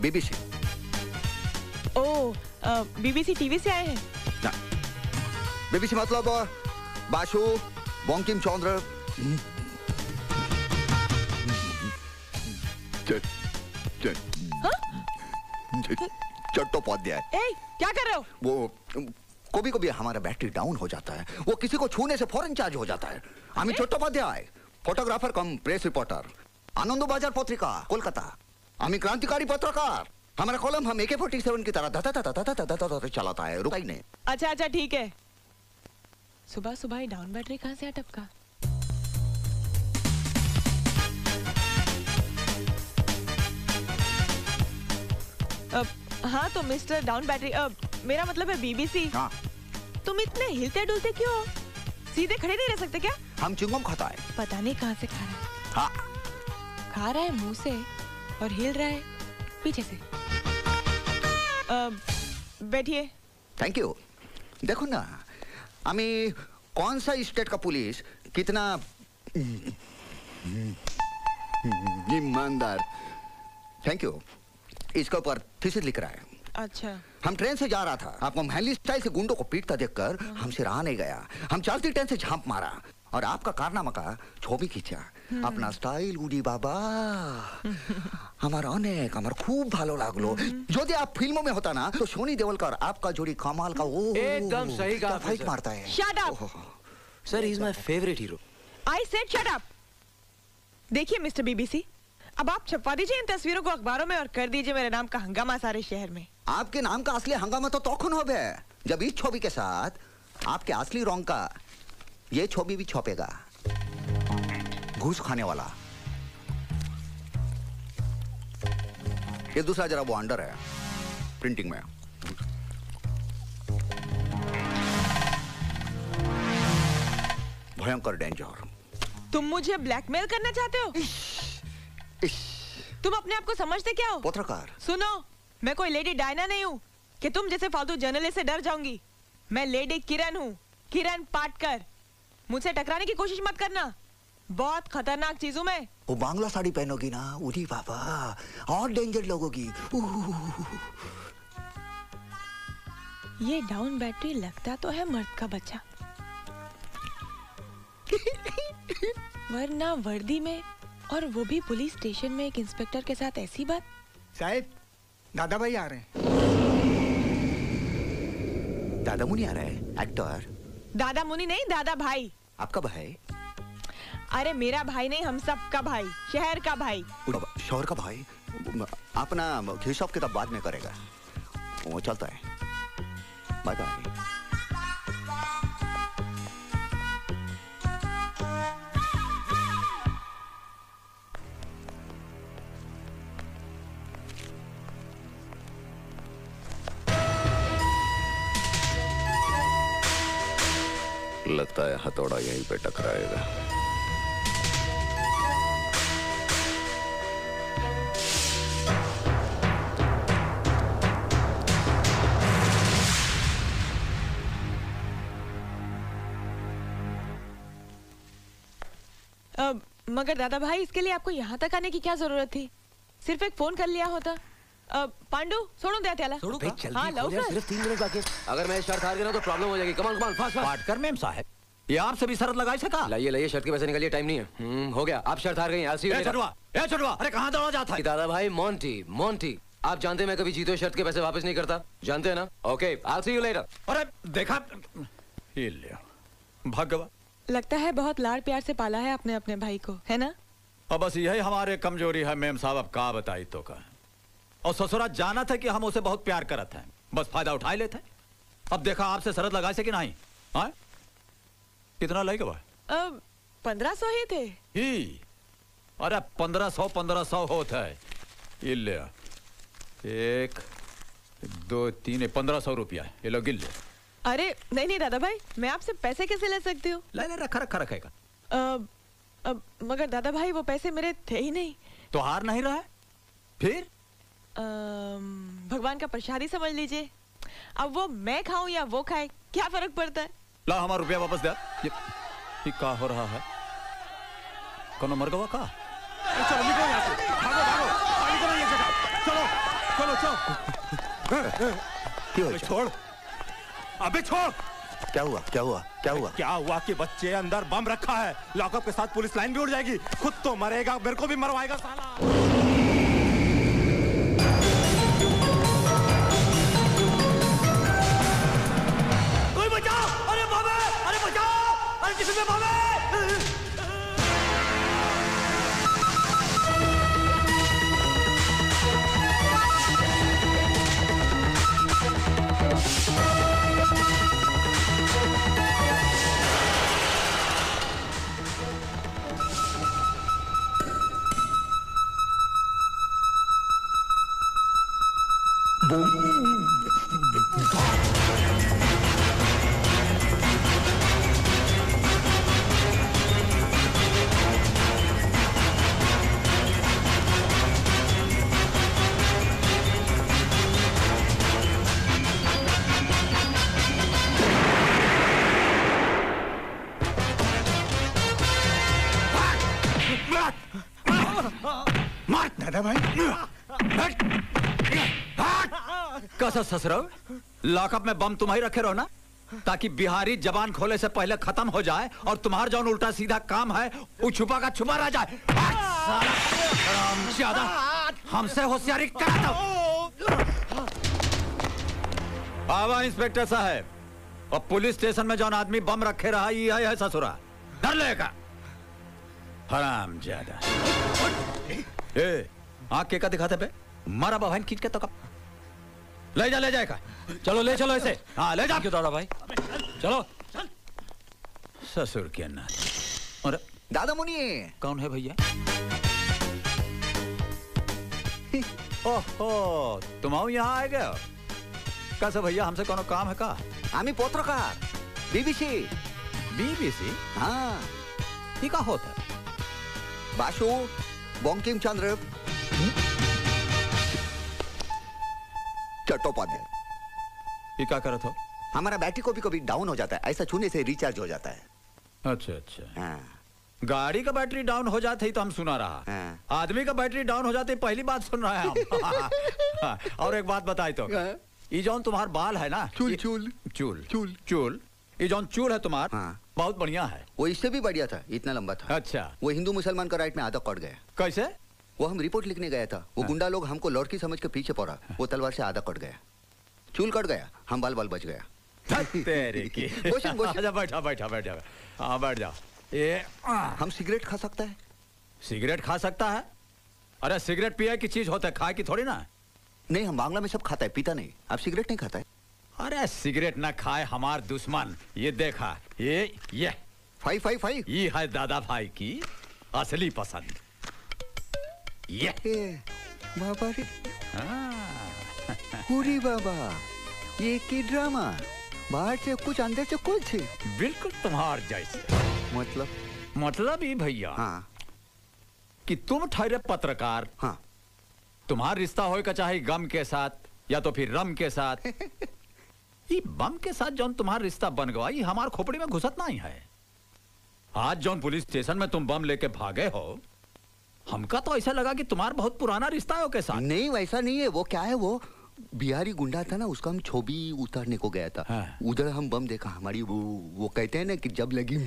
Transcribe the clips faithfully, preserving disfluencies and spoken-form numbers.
BBC. ओ, BBC TV से आए हैं? ना, बीबीसी मतलब बाशु, बंकिम चंद्र चट्टोपाध्याय। ए, क्या कर रहे हो? वो कभी कभी हमारा बैटरी डाउन हो जाता है, वो किसी को छूने से फौरन चार्ज हो जाता है। আমি Chattopadhyay, photographer cum press reporter, Anandabazar Patrika Kolkata. আমি क्रांतिकारी पत्रकार। हमारा कॉलम हम ए के फोर्टी सेवन की तरह धा धा धा धा धा धा धा चलाता है, रुका ही नहीं। अच्छा अच्छा ठीक है। सुबह सुबह ही डाउन बैटरी कहाँ से अटपका? अब हाँ तो मिस्टर डाउन बैटरी, अब मेरा मतलब है बीबीसी। हाँ। तुम इतने हिलते डुलते क्यों? सीधे खड़े नहीं रह सकते क्या? हम चिंगम खाता है। पता नहीं कहाँ से खा रहा है। हाँ। खा रहा है मुंह से और हिल रहा है पीछे से। अब बैठिए। Thank you. देखो ना, हमें कौन सा स्टेट का पुलिस कितना ईमानदार। Thank you. इसके ऊपर थीसिस लिख रहा है। अच्छा। हम ट्रेन से जा रहा था, आपको महली स्टाइल से गुंडों को पीटता देखकर हमसे रहा नहीं गया। हम चलती ट्रेन से झांप मारा और आपका कारनामा का छवि खींचा। अपना स्टाइल उड़ी बाबा हमारा अनेक हमारा खूब भालो लागलो। यदि आप फिल्मों में होता ना तो सोनी देओलकर आपका जोड़ी कमाल का वो एकदम सही कहा फाइट मारता है। Shut up sir, he is my favourite hero. I said shut up. देखिए मिस्टर बीबीसी, अब आप छपवा दीजिए इन तस्वीरों को अखबारों में और कर दीजिए मेरे नाम का हंगामा सारे शहर में। आपके नाम का असली हंगामा तो तोखन हो गया जब इस छवि के साथ आपके असली रंग का ये छवि भी छपेगा। घूस खाने वाला। ये दूसरा जरा वो अंडर है प्रिंटिंग में। भयंकर डेंजर। तुम मुझे ब्लैकमेल करना चाहते हो? इश, तुम अपने आप को समझते क्या हो? पत्रकार। सुनो, मैं कोई लेडी डायना नहीं हूँ कि तुम जैसे फालतू जर्नलिस्ट से डर जाऊंगी। मैं लेडी किरण हूँ, किरण पाटकर। मुझसे टकराने की कोशिश मत करना, बहुत खतरनाक चीज हूँ मैं। वो बांग्ला साड़ी पहनोगी ना, उरी बाबा और डेंजर लगोगी। ये डाउन बैटरी लगता तो है मर्द का बच्चा, वरना वर्दी में और वो भी पुलिस स्टेशन में एक इंस्पेक्टर के साथ ऐसी बात। साहब, दादा भाई आ रहे हैं। दादा मुनि आ रहा है? एक्टर? दादा मुनि नहीं, दादा भाई। आपका भाई? अरे मेरा भाई नहीं, हम सब का भाई, शहर का भाई। शहर का भाई? अपना हिसाब किताब बाद में करेगा, वो चलता है। Bye bye. लगता है हथौड़ा यहीं पे टकराएगा। अब मगर दादा भाई, इसके लिए आपको यहाँ तक आने की क्या जरूरत थी? सिर्फ एक फोन कर लिया होता। अब पांडु सोडून द्या त्याला। सोडू का? हाँ लवकर। सिर्फ तीन मिनट बाकी। अगर मैं शर्त हार गया ना तो प्रॉब्लम हो जाएगी। Come on come on fast fast. Patkar ma'am साहब, ये आपसे भी शर्त लगाई सका? लाइए लाइए, शर्त के पैसे निकालिए, टाइम नहीं है। हम्म, हो गया, आप शर्त हार गई। आई सी यू ए छोटवा, ए छोटवा, अरे कहाँ दौड़ा जाता है? दादा भाई, मोंटी मोंटी, आप जानते हैं मैं कभी जीतो शर्त के पैसे वापस नहीं करता, जानते हैं ना? Okay, I see you later. अरे देखा, ये ले भगवा। लगता है बहुत लाड़ प्यार से पाला है अपने अपने भाई को, है ना? अब बस यही हमारे कमजोरी है मैम साहब, अब का बताई तो का। और ससुरा जाना था कि हम उसे बहुत प्यार करते हैं, बस फायदा उठा लेते हैं। अब देखा आपसे शरत लगाए से कि नहीं? हाँ? कितना लगे भाई? अब पंद्रह सौ ही थे। ही, अरे पंद्रह सौ पंद्रह सौ होता है। ये ले, एक दो तीन पंद्रह सौ रुपया, ये लो गिल ले। अरे नहीं नहीं दादा भाई, मैं आपसे पैसे कैसे ले सकती हूँ? ले ले, रखा रखा रखेगा। अब अब मगर दादा भाई वो पैसे मेरे थे ही नहीं। तो हार नहीं रहा है फिर? भगवान का प्रसादी समझ लीजिए। अब वो मैं खाऊं या वो खाए, क्या फर्क पड़ता है? ला हमारा रुपया वापस दे। ये, ये क्या हो रहा है? कौन मर गवा का? चलो निकलो यहाँ से, भागो भागो, पानी को नहीं ये जगह, चलो। चलो चलो। क्यों? छोड़, अबे छोड़। क्या हुआ क्या हुआ क्या हुआ? क्या हुआ कि बच्चे अंदर बम रखा है, लॉकअप के साथ पुलिस लाइन भी उड़ जाएगी, खुद तो मरेगा, मेरे को भी मरवाएगा साला। कोई बचाओ, अरे बम है, अरे बचाओ, अरे किसी में बम है। दादा भाई कैसा ससुरो, लॉकअप में बम तुम ही रखे रहो ना, ताकि बिहारी जबान खोले से पहले खत्म हो जाए और तुम्हारा जो उल्टा सीधा काम है वो छुपा का छुपा रह जाए। ज्यादा हमसे होशियारी करा दो। आवा इंस्पेक्टर साहब, और पुलिस स्टेशन में जो आदमी बम रखे रहा ये है, है ससुरा, डर लेगा हराम ज्यादा। ए, आँख के का दिखाते पे मारा बहन खींच के तो कब ले जा ले जाएगा। चलो ले चलो इसे। हाँ ले जा। क्यों दादा भाई, चलो। ससुर के अन्ना। और दादा मुनि कौन है भैया? ओहो, तुम आओ यहाँ आ गए। कैसे भैया, हमसे कौन काम है का? आम्ही पत्रकार बीबीसी। बीबीसी? हाँ, ये का होता है? बाशु बंकिम चंद्र चट्टोपाध्याय। ये क्या करत हो? हमारा बैटरी को भी कभी डाउन हो जाता है, ऐसा छूने से रिचार्ज हो जाता है। अच्छा अच्छा। हाँ। गाड़ी का बैटरी डाउन हो जाते ही तो हम सुना रहा। हाँ। आदमी का बैटरी डाउन हो जाते ही पहली बात सुन रहे हैं हम। और एक बात बताई तो, ये जौन तुम्हार बाल है ना, चूल ये- चूल चूल चूल चूल ये जौन चूल है तुम्हार, हाँ। बहुत बढ़िया है। वो इससे भी बढ़िया था, इतना लंबा था। अच्छा, वो हिंदू मुसलमान का राइट में आधा कट गया। कैसे? वो हम रिपोर्ट लिखने गया था, वो गुंडा लोग हमको लड़की समझ के पीछे पड़ा, वो तलवार से आधा कट गया, चूल कट गया, हम बाल बाल बच गया। तेरे की। बोशन, बोशन। आजा, बैठा बैठा बैठा हाँ बैठ जाओ। ये आ, हम सिगरेट खा सकता है? सिगरेट खा सकता है? अरे सिगरेट पिए की चीज होता है, खाए की थोड़ी ना। नहीं, हम बांग्ला में सब खाता है, पीता नहीं। आप सिगरेट नहीं खाता है? अरे सिगरेट ना खाए हमार दुश्मन। ये देखा, ये ये फाइव फाइव फाइव ये है दादा भाई की असली पसंद। ये बाबा रे, हाँ। पूरी बाबा, ये की ड्रामा, बाहर से कुछ अंदर से कुछ। बिल्कुल तुम्हार जैसे। मतलब? मतलब ये भैया, हाँ कि तुम ठहरे पत्रकार, हाँ। तुम्हारा रिश्ता हो का चाहे गम के साथ या तो फिर रम के साथ। ये बम के साथ जौन तुम्हारा रिश्ता बन गया, ये हमार खोपड़ी में घुसत नहीं है। आज जौन पुलिस स्टेशन में तुम बम लेके भागे हो, हमका तो ऐसा लगा कि तुम्हारा बहुत पुराना रिश्ता है के साथ। नहीं, वैसा नहीं है। वो क्या है, वो बिहारी गुंडा था ना, उसका हम छवि उतारने को गया था। हाँ। उधर हम बम देखा, हमारी वो वो कहते हैं ना कि जब लगी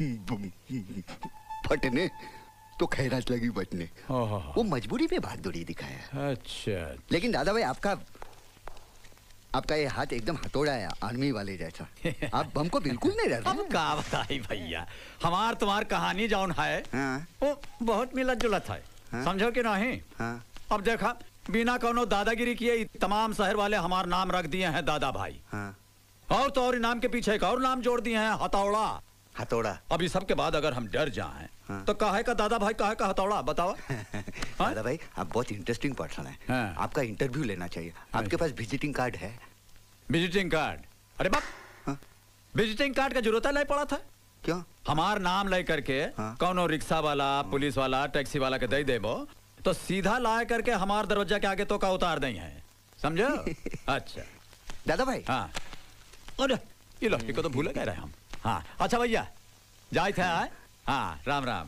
फटने तो खैरात लगी बचने। वो मजबूरी में बहादुरी दिखाया। अच्छा, लेकिन दादा भाई, आपका आपका ये हाथ एकदम हथौड़ा है, आर्मी वाले जैसा। आप बम को बिल्कुल नहीं रहते। अब का बताई भैया, हमार तुम्हार कहानी जौन है, हाँ। वो बहुत मिलत जुलत है। हाँ। समझो कि नहीं? हाँ। अब देखा, बिना कोनो दादागिरी किए तमाम शहर वाले हमार नाम रख दिए हैं दादा भाई। हाँ। और तो और नाम के पीछे एक और नाम जोड़ दिए हैं, हथौड़ा। हथौड़ा। अब इस सब के बाद अगर हम डर जाएं, हाँ। तो काहे का दादा भाई, काहे का हथौड़ा, बताओ। दादा भाई, आप बहुत इंटरेस्टिंग पर्सन है। हाँ। आपका इंटरव्यू लेना चाहिए। आपके पास विजिटिंग कार्ड है? Visiting card? अरे बाप, हाँ। विजिटिंग कार्ड का जरूरत नहीं पड़ा था। क्यों? हमार नाम ले करके हाँ। कौनो रिक्शा वाला, पुलिस वाला, टैक्सी वाला के दे देबो तो सीधा ला करके हमार दरवाजा के आगे तो का उतार दई है, समझो। अच्छा दादा भाई। हाँ, अरे ये लो, इसको तो भूल गए रहे हम। हाँ अच्छा भैया, जाए थे आए। हाँ, राम राम।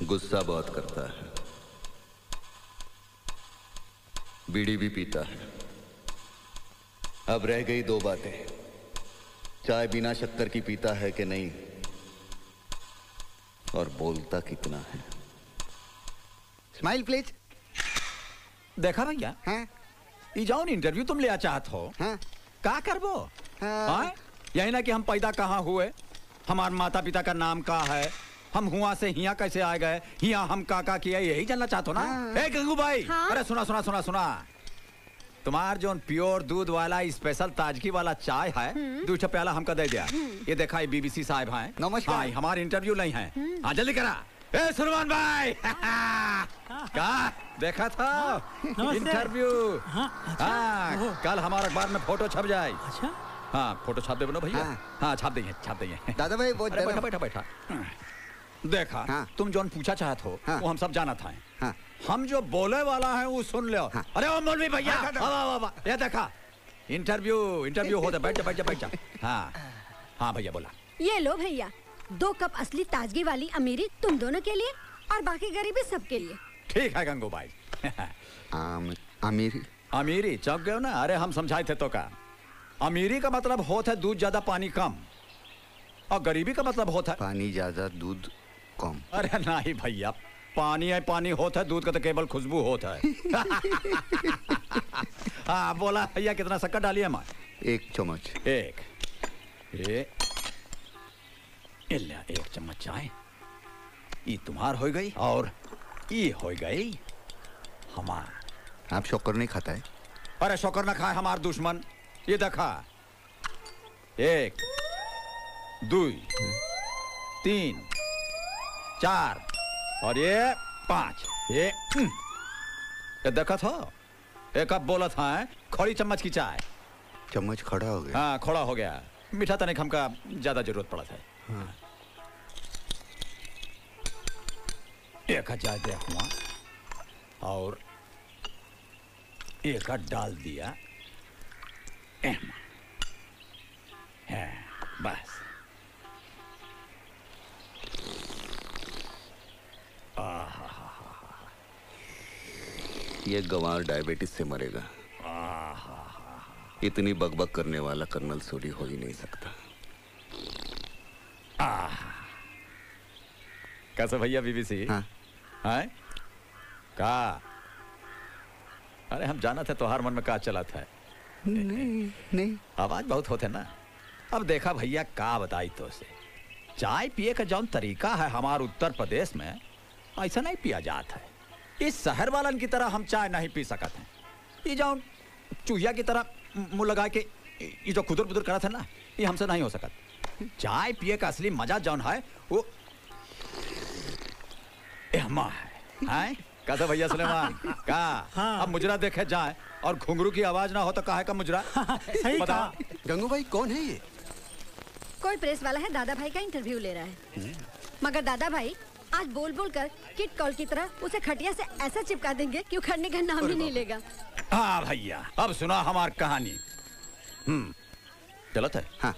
गुस्सा बहुत करता है, बीड़ी भी पीता है। अब रह गई दो बातें, चाय बिना शक्कर की पीता है कि नहीं, और बोलता कितना है। Smile please. देखा भैया, हाँ ई जाओ इंटरव्यू तुम लिया चाहत हो, हाँ का करबो? हाँ। हाँ? यही ना कि हम पैदा कहाँ हुए, हमारे माता पिता का नाम का है, हम हुआ से हिया कैसे आ गए, हिया हम का का किया, यही जानना चाहते हो ना? हाँ। ए गंगू भाई, हाँ? अरे सुना सुना सुना सुना, तुम्हार जो प्योर दूध वाला स्पेशल ताजगी वाला चाय है, दो छह प्याला हमका दे दिया। ये देखा, ये बीबीसी साहब हैं, नमस्कार। हाँ, हमारे इंटरव्यू नहीं है। हाँ जल्दी करा। ए सुरमान भाई, का देखा था इंटरव्यू? हाँ, कल हमारे अखबार में फोटो छप जाए। अच्छा, हाँ, फोटो छाप दे भैया। हाँ। हाँ, छाप देंगे, छाप देंगे। दादा भाई वो अरे बैठा जरा- बैठा बैठा देखा, हाँ। तुम जो पूछा चाहत हो, हाँ। वो हम सब जाना था। हाँ हम जो बोले वाला है वो सुन लो। हाँ। अरे ओ मौलवी भैया, हाँ, दादा। वाह वाह वाह, ये देखा इंटरव्यू इंटरव्यू होता, बैठ जा बैठ जा बैठ जा। हाँ हाँ भैया बोला। ये लो भैया, दो कप असली ताजगी वाली अमीरी तुम दोनों के लिए और बाकी गरीबी सबके लिए। ठीक है गंगू भाई। आम, अमीरी अमीरी चौंक गए ना? अरे हम समझाए थे तो का, अमीरी का मतलब होता है दूध ज्यादा पानी कम, और गरीबी का मतलब होता है पानी ज्यादा दूध कम। अरे नहीं भैया, पानी है पानी होता है, दूध का तो केवल खुशबू होता है। हाँ बोला भैया, कितना शक्कर डालिए माँ? एक चम्मच। एक ए, इल्ला एक चम्मच चाय, ये तुम्हार हो गई और ये हो गई हमार। आप शक्कर नहीं खाता है? अरे शक्कर ना खाए हमार दुश्मन। ये देखा, एक दो तीन चार और ये पांच, ये ये देखा था, एक अब बोला था है, खड़ी चम्मच की चाय। चम्मच खड़ा हो गया। हाँ खड़ा हो गया, मीठा तनिक हमका ज्यादा जरूरत पड़ा था। हाँ। एक चाय दे हुआ और एक डाल दिया एम। है बस। ये गंवार डायबिटीज से मरेगा। इतनी बकबक करने वाला कर्नल सूरी हो ही नहीं सकता। कैसे भैया बीबीसी? हाँ। हैं? का? अरे हम जाना था तुम्हार मन में का चला था। नहीं नहीं। आवाज बहुत होते ना। अब देखा भैया, का बताई तो से, चाय पिए का जौन तरीका है हमारे उत्तर प्रदेश में, ऐसा नहीं पिया जाता है। इस शहर वालन की तरह हम चाय नहीं पी सकते हैं। ये जौन चूहिया की तरह मुंह लगा के ये जो खुदर बुदर करा था ना, ये हमसे नहीं हो सकता। चाय पिए का असली मजा जौन है वो एहमा है। हैं? कैसा भैया सुलेमान? का? हाँ। अब मुजरा देखे जाए और घुंघरू की आवाज ना हो तो काहे का मुजरा? सही बता। कहा। गंगू भाई कौन है ये? कोई प्रेस वाला है, दादा भाई का इंटरव्यू ले रहा है। मगर दादा भाई आज बोल बोल कर किट कॉल की तरह उसे खटिया से ऐसा चिपका देंगे कि उखड़ने का नाम ही नहीं लेगा। हाँ भैया, अब सुना हमारी कहानी। हम्म चलत है। हाँ।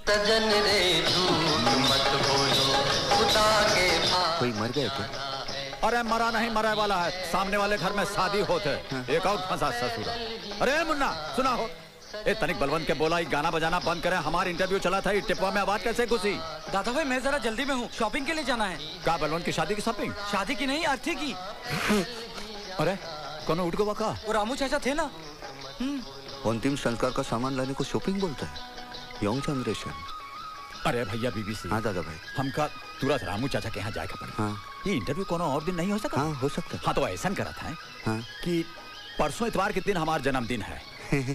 कोई मर गया क्या? अरे मरा नहीं, मरे वाला है। सामने वाले घर में शादी होते, एक और फंसा ससुरा। अरे मुन्ना सुना हो, ए तनिक बलवंत के बोला, गाना बजाना बंद करें, हमारा इंटरव्यू चला था। टिपवा में आवाज कैसे घुसी? दादा भाई मैं जरा जल्दी में हूँ, शॉपिंग के लिए जाना है। का बलवंत की शादी की शॉपिंग? शादी की नहीं, अर्थी की। अरे कौन उठ गवा का? वो रामू चाचा थे ना। अंतिम संस्कार का सामान लाने को शॉपिंग बोलता है? Young generation. अरे भैया बीबीसी। हाँ दादा भाई। हमका तुरंत रामू चाचा के यहाँ जाएगा पड़ेगा। हाँ। ये इंटरव्यू कोनो और दिन नहीं हो सका? हाँ हो सकता है। हाँ तो ऐसा करा था हाँ। कि परसों इतवार के दिन हमारा जन्मदिन है।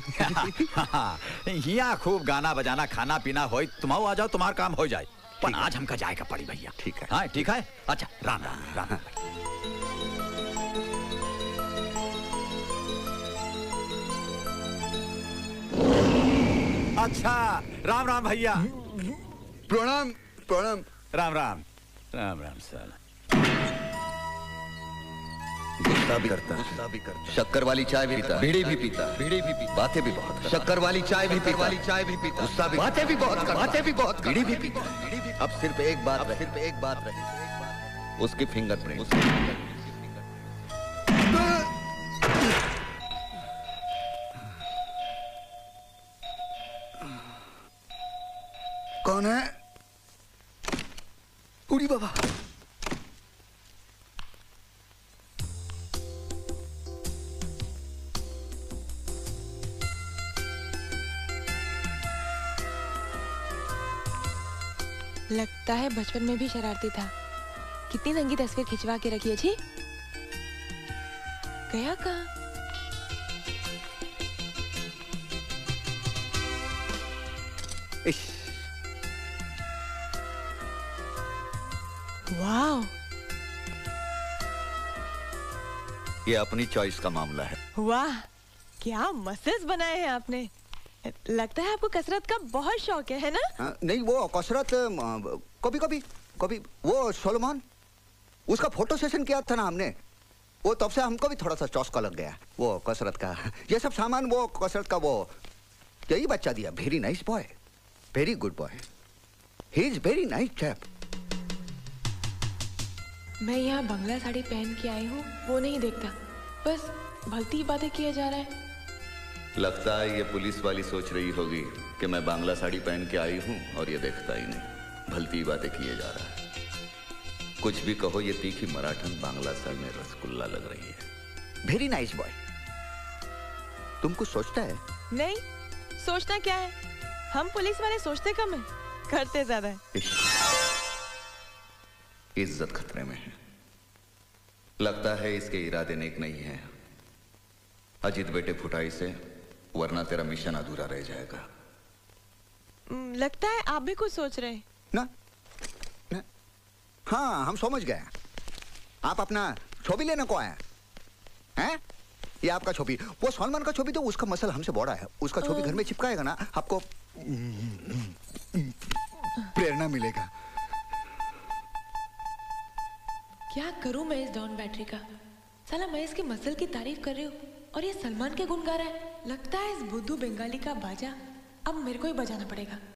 यहाँ खूब गाना बजाना खाना पीना हो, तुम आ जाओ, तुम्हारा काम हो जाए। पर आज हमका जाएगा पड़ी भैया। ठीक है। हाँ ठीक है। अच्छा राम राम राम राम। अच्छा राम राम भैया। प्रणाम प्रणाम। राम राम राम राम सर। गुस्सा भी करता गुस्सा भी करता शक्कर वाली चाय भी पीता, बीड़ी भी पीता, बीड़ी भी पीता, बातें भी बहुत करता। शक्कर वाली चाय भी पीता, वाली चाय भी पीता, गुस्सा भी, बातें भी बहुत करता, बातें भी बहुत, बीड़ी भी पीता। अब सिर्फ एक बात रही, सिर्फ एक बात रही। उसकी फिंगरप्रिंट। कौन है? उड़ी बाबा। लगता है बचपन में भी शरारती था। कितनी नंगी तस्वीर खिंचवा के रखी है जी। गया कहाँ? वाह, ये अपनी चॉइस का मामला है। वाह, क्या मसल्स बनाए हैं आपने। लगता है आपको कसरत का बहुत शौक है, है ना? आ, नहीं, वो कसरत कभी कभी कभी वो सोलोमन, उसका फोटो सेशन किया था ना हमने, वो तब से हमको भी थोड़ा सा चौस्का लग गया वो कसरत का। ये सब सामान वो कसरत का वो यही बच्चा दिया। Very nice boy, very good boy, he is very nice chap. मैं यहाँ बंगला साड़ी पहन के आई हूँ, वो नहीं देखता, बस भलती बातें किया जा रहा है। लगता है ये पुलिस वाली सोच रही होगी कि मैं बांग्ला साड़ी पहन के आई हूँ और ये देखता ही नहीं, भलती बातें किए जा रहा है। कुछ भी कहो, ये तीखी मराठन बांग्ला साल में रसगुल्ला लग रही है। Very nice boy. तुम कुछ सोचता है? नहीं, सोचना क्या है, हम पुलिस वाले सोचते कम है, करते ज्यादा है। इज्जत खतरे में है। लगता है इसके इरादे नेक नहीं है। अजीत बेटे फुटाई से, वरना तेरा मिशन अधूरा रह जाएगा। लगता है आप भी कुछ सोच रहे हैं ना? ना? हाँ, हम समझ गए। आप अपना छवि लेने को आए हैं? ये आपका छवि, वो सलमान का छवि तो उसका मसल हमसे बड़ा है। उसका छवि घर में चिपकाएगा ना, आपको प्रेरणा मिलेगा। क्या करूं मैं इस डॉन बैटरी का? साला मैं इसके मसल की तारीफ कर रही हूँ और ये सलमान के गुण गा रहा है। लगता है इस बुद्धू बंगाली का बाजा अब मेरे को ही बजाना पड़ेगा।